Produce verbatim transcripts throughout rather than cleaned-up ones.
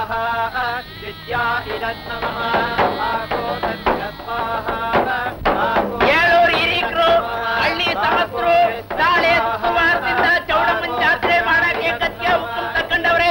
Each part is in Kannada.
ಏಳೂರು ಹಿರೀಕರು ಹಳ್ಳಿ ಸಮಸ್ರು ನಾಳೆ ಸುಮಾರದಿಂದ ಚೌಡಮ್ಮನ ಜಾತ್ರೆ ಮಾಡಕ್ಕೆ ಕತ್ತಿಯ ಹುಕ್ಕುಂ ತಕ್ಕಂಡವ್ರೆ.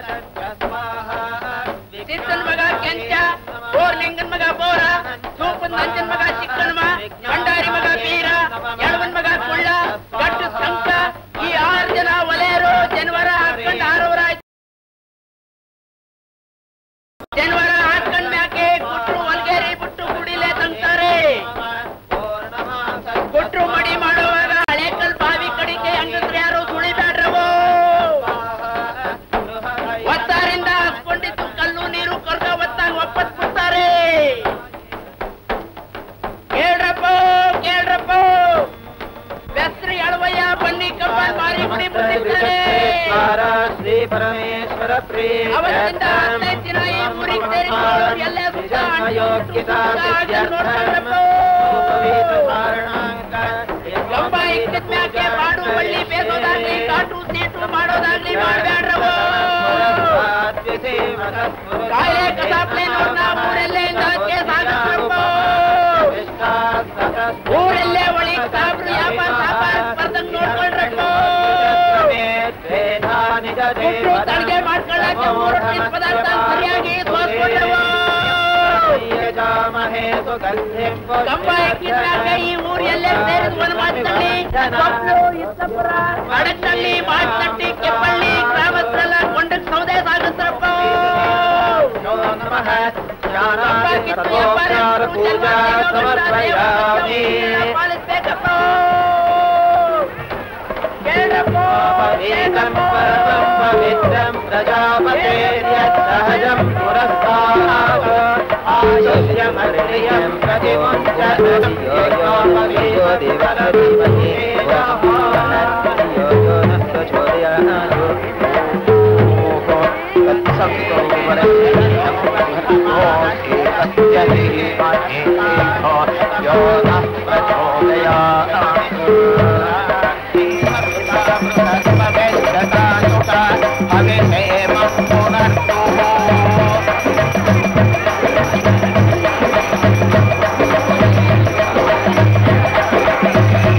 ಸಿದ್ದನ ಮಗ ಕೆಂಚ, ಬೋರ್ಲಿಂಗನ್ ಮಗ ಬೋರ, ಸೂಪನ್ ನಂಜನ್ ಮಗ ಚಿಕ್ಕಣ್ಮ, ಭಂಡಾರಿ ಮಗ ಬೀರ, ಎಳವನ್ ಮಗ ಕುಳ್ಳ, ಗಟ್ಟು ಸಂಕ, ಈ ಆರು ಜನ ಒಲೆಯರು ಜನವರ ಹಾಕೊಂಡು ಆರವರ ಜನವರ ಹಾಕೊಂಡ್ ಮ್ಯಾಕೆ ಗುಟ್ರು ಹೊಲ್ಗೇರಿ ಬಿಟ್ಟು ಗುಡಿಲೆ ತಂಗ್ತಾರೆ. ಗುಟ್ರು ಮಡಿ ಮಾಡುವಾಗ ಹಳೇಕಲ್ ಬಾವಿ ಕಡಿಕೆ ಹಂಗಂದ್ರೆ ಯಾರು ಸುಳಿಬ್ಯಾಡ್ರವು. ಒತ್ತಾರಿಂದ ಹಾಕೊಂಡಿದ್ದು ಕಲ್ಲು ನೀರು ಕರ್ಗ ಒತ್ತಾಗ ಒಪ್ಪತ್ ಬಿಡ್ತಾರೆ. ಕೇಳ್ರಪ್ಪ ಕೇಳ್ರಪ್ಪ, ಬೆಸ್ರಿ ಅಳವಯ್ಯ ಬನ್ನಿ ಕಂಬನ್ ಮಾರಿ ಗುಡಿ ಬಿಟ್ಟಿರ್ತಾರೆ. ಅವತ್ತಿಂದ ಹದಿನೈದು ದಿನ ಈ ಊರಿಗೆ ಸೇರಿಕೊಳ್ಳೋರು ಎಲ್ಲ ಸುತ್ತ ಕಂಬ ಇಕ್ಕಿದ ಮ್ಯಾಕೆ ಮಾಡು ಬಳ್ಳಿ ಬೇಸೋದಾಗ್ಲಿ ಕಾಟು ತೀಟು ಮಾಡೋದಾಗ್ಲಿ ಮಾಡ್ಬ್ಯಾಡ್ರವು. ಕಾಯಿಲೆ ಕಸಾಪ್ಲೆ ನೋಡ್ನ ಊರಲ್ಲೇ ಇಂದಕ್ಕೆ ಸಾಗಸ್ರಪ್ಪ. ಊರಲ್ಲೇ ಒಳಿಗ್ ಸಾಬ್ರು ವ್ಯಾಪಾರ ಸಾಪಾರ ಸ್ಪರ್ಧಂಗ್ ನೋಡ್ಕೊಳ್ರಪ್ಪ. ತಡಿಗೆ ಮಾಡ್ಕೊಳ್ಳಕ್ಕೆ ಮೂರು ಪದಾರ್ಥ ಸರಿಯಾಗಿ ತೋರ್ಸ್ಕೊಂಡವು. ಕಂಬ ಎಕ್ಕಿದ್ರಾಗ ಈ ಊರು ಎಲ್ಲೇ ಸೇರಿದ ವನವಾಸದಲ್ಲಿ ಕೊಪ್ಪಳು, ಇತ್ತಾಪುರ, ಅಡಕಳ್ಳಿ, ಮಾಟನಟ್ಟಿ, ಕೆಪ್ಪಳ್ಳಿ ಗ್ರಾಮಸ್ಥರೆಲ್ಲ ಕೊಂಡಕ್ಕೆ ಸೌದೆ ಸಾಗಿಸ್ರಪ್ಪ. ಪಾಲಿಸ್ಬೇಕಪ್ಪ. ಕೇಳಪ್ಪ ಪವಿತ್ರಂ ಪ್ರಜಾಪತಿರ್ಯತ್ಸಹಜಂ ಪುರಸ್ತಾತ್ ಆಯುಷ್ಯಮರ್ಯಂ ಪ್ರತಿಮುಂಚತಂ ಯಜ್ಞೋಪವೀತೋ ದೇವನಧಿಪತಿ ಯೋಜನಸ್ತ ಚೋರ್ಯಾನಾಯೋ ಮೋಹೋ ತತ್ಸಂತೋ ವರಸ್ಯೋ ಸತ್ಯಹಿ ಮಾಹೇಹೋ ಯೋನಃ ಪ್ರಚೋದಯಾತ್. Hare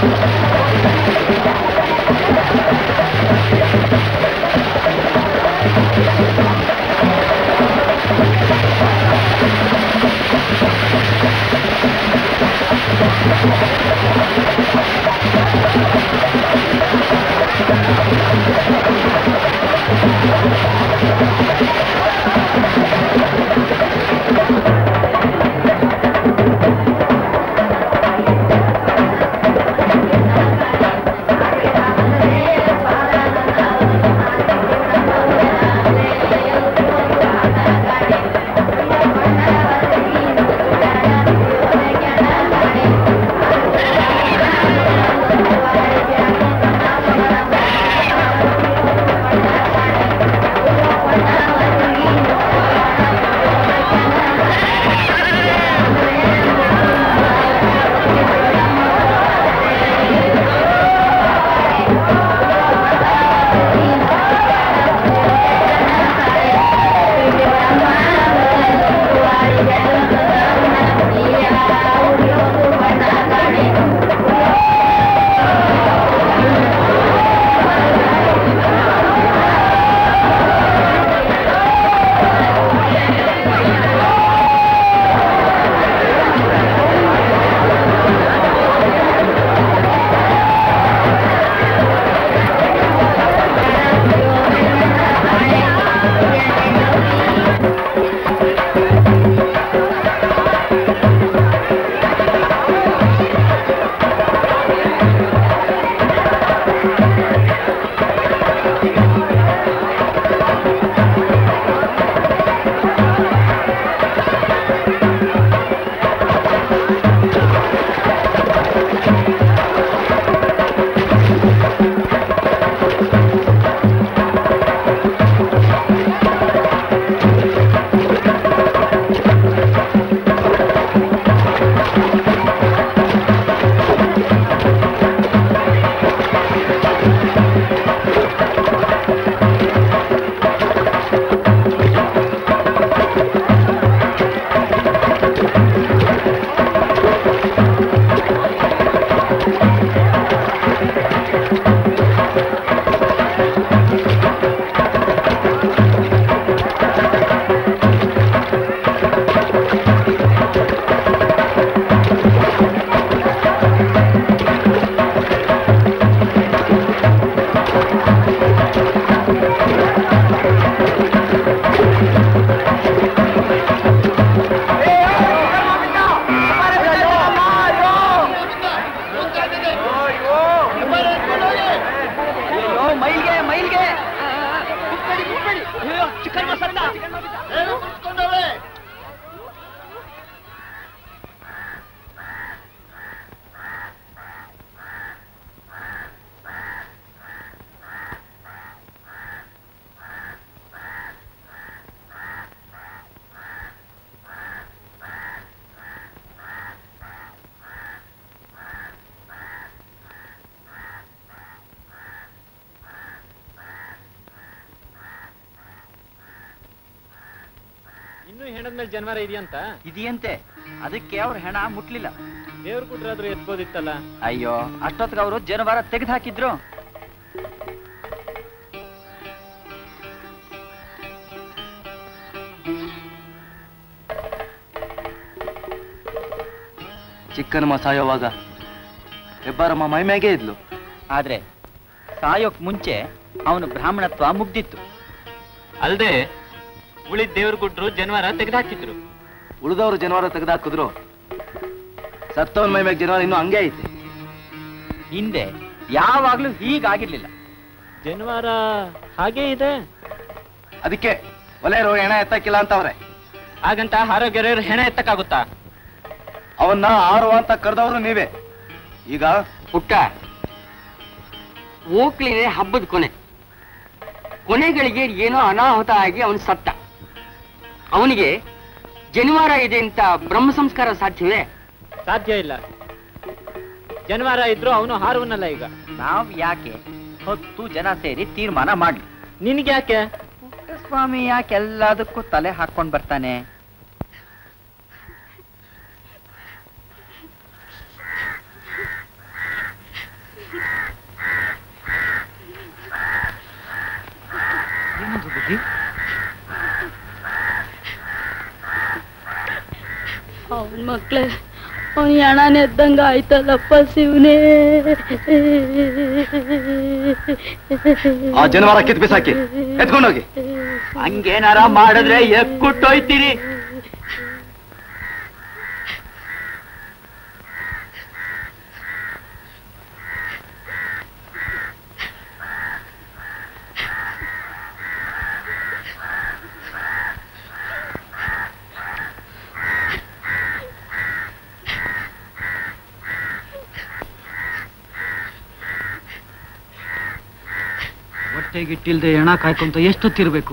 ಇನ್ನು ಹೆಣದ ಮೇಲೆ ಜನವಾರ ಇದೆಯಂತ ಇದೆಯಂತೆ. ಅದಕ್ಕೆ ಅವ್ರ ಹೆಣ ಮುಟ್ಲಿಲ್ಲ. ದೇವ್ರ ಕುಟ್ರಾದ್ರೂ ಎತ್ಬೋದಿತ್ತಲ್ಲ. ಅಯ್ಯೋ, ಅಷ್ಟೊತ್ತಿಗೆ ಅವರು ಜನವಾರ ತೆಗೆದು ಹಾಕಿದ್ರು. ಚಿಕ್ಕನಮ್ಮ ಸಾಯೋವಾಗ ಹೆಬ್ಬಾರಮ್ಮ ಮೈಮ್ಯಾಗೆ ಇದ್ಲು. ಆದ್ರೆ ಸಾಯೋಕ್ ಮುಂಚೆ ಅವನು ಬ್ರಾಹ್ಮಣತ್ವ ಮುಗ್ದಿತ್ತು. ಅಲ್ದೆ ಉಳಿದ ದೇವ್ರ ಕೊಟ್ರು ಜನವಾರ ತೆಗೆದಾಕಿದ್ರು. ಉಳಿದವರು ಜನವಾರ ತೆಗೆದಾಕಿದ್ರು, ಸತ್ತವನ್ ಮೈ ಮ್ಯಾಗ ಜನವಾರ ಇನ್ನೂ ಹಂಗೆ ಐತೆ. ಹಿಂದೆ ಯಾವಾಗ್ಲೂ ಹೀಗಾಗಿರ್ಲಿಲ್ಲ. ಜನವಾರ ಹಾಗೇ ಇದೆ. ಅದಕ್ಕೆ ಒಲೆಯರು ಹೆಣ ಎತ್ತಕ್ಕಿಲ್ಲ ಅಂತವ್ರೆ. ಹಾಗಂತ ಆರೋಗ್ಯರು ಹೆಣ ಎತ್ತಕ್ಕಾಗುತ್ತಾ? ಅವನ್ನ ಆರು ಅಂತ ಕರೆದವರು ನೀವೇ. ಈಗ ಪುಟ್ಟ, ಓಕ್ಲಿನೇ ಹಬ್ಬದ ಕೊನೆ. ಕೊನೆಗಳಿಗೆ ಏನೋ ಅನಾಹುತ ಆಗಿ ಅವನು ಸತ್ತ. ಅವನಿಗೆ ಜನಿವಾರ ಇದೆ ಅಂತ ಬ್ರಹ್ಮ ಸಂಸ್ಕಾರ ಸಾಧ್ಯವೇ? ಸಾಧ್ಯ ಇಲ್ಲ. ಜನವಾರ ಇದ್ರು ಅವನು ಹಾರುವನಲ್ಲ. ಈಗ ನಾವ್ ಯಾಕೆ ಹೊತ್ತು ಜನ ಸೇರಿ ತೀರ್ಮಾನ ಮಾಡ್ಲಿ? ನಿನ್ಗೆ ಯಾಕೆ? ಸ್ವಾಮಿ ಯಾಕೆ ಎಲ್ಲದಕ್ಕೂ ತಲೆ ಹಾಕೊಂಡ್ ಬರ್ತಾನೆ? ಮಕ್ಳೇ, ಅವನು ಹಣನ ಎದ್ದಂಗ ಆಯ್ತಲ್ಲಪ್ಪ ಶಿವನೇ. ಆ ಜನವಾರ ಕಿತ್ ಬಿಸಾಕಿ ಎತ್ಕೊಂಡೋಗಿ. ಹಂಗೇನಾರ ಮಾಡಿದ್ರೆ ಎಕ್ಕುಟ್ಟೋಯ್ತೀರಿ. ಹೊಟ್ಟೆಗಿಟ್ಟಿಲ್ದೆ ಹೆಣ ಕಾಯ್ಕೊಂತ ಎಷ್ಟೊತ್ತಿರ್ಬೇಕು?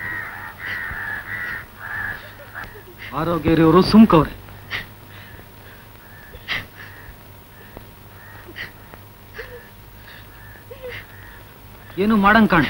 ಆರೋಗ್ಯ ಇರೋರು ಸುಮ್ಕವ್ರೆ. ಏನು ಮಾಡಂಗ್ ಕಾಣೆ.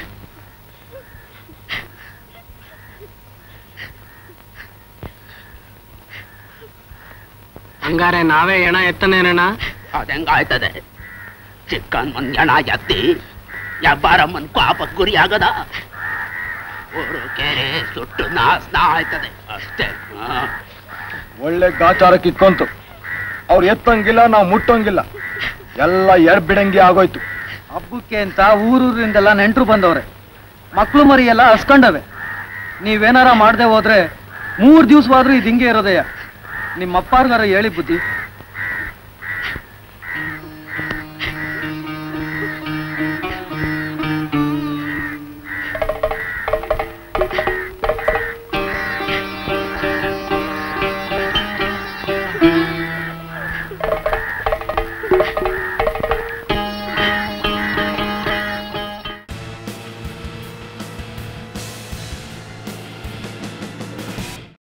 ಹಂಗಾರೆ ನಾವೇ ಹೆಣ ಎತ್ತನೇನಣ್ಣ? ಅದೆಂಗಾಯ್ತದೆ? ಚಿಕ್ಕನ್ ಮನ್ ಹೆಣ ಎತ್ತಿ ವ್ಯಾಪಾರಮ್ಮನ್ ಪಾಪಕ್ ಗುರಿ ಆಗದ? ಊರು ಕೆರೆ ಸುಟ್ಟು ನಾಶನ ಆಯ್ತದೆ ಅಷ್ಟೇ. ಒಳ್ಳೆ ಗಾಚಾರಕ್ಕೆ ಇಟ್ಕೊಂತು. ಅವ್ರು ಎತ್ತಂಗಿಲ್ಲ, ನಾವು ಮುಟ್ಟೋಂಗಿಲ್ಲ, ಎಲ್ಲ ಎಡ್ ಬಿಡಂಗಿ ಆಗೋಯ್ತು. ಹಬ್ಬಕ್ಕೆ ಅಂತ ಊರೂರಿಂದೆಲ್ಲ ನೆಂಟರು ಬಂದವ್ರೆ. ಮಕ್ಳು ಮರಿ ಎಲ್ಲ ಹಸ್ಕೊಂಡವೆ. ನೀವೇನಾರ ಮಾಡದೆ ಹೋದ್ರೆ ಮೂರು ದಿವ್ಸವಾದ್ರೂ ಇದು ಹಿಂಗೆ ಇರೋದಯ್ಯ. ನಿಮ್ಮ ಅಪ್ಪಾರ್ಗಾರ ಹೇಳಿ ಬುದ್ಧಿ.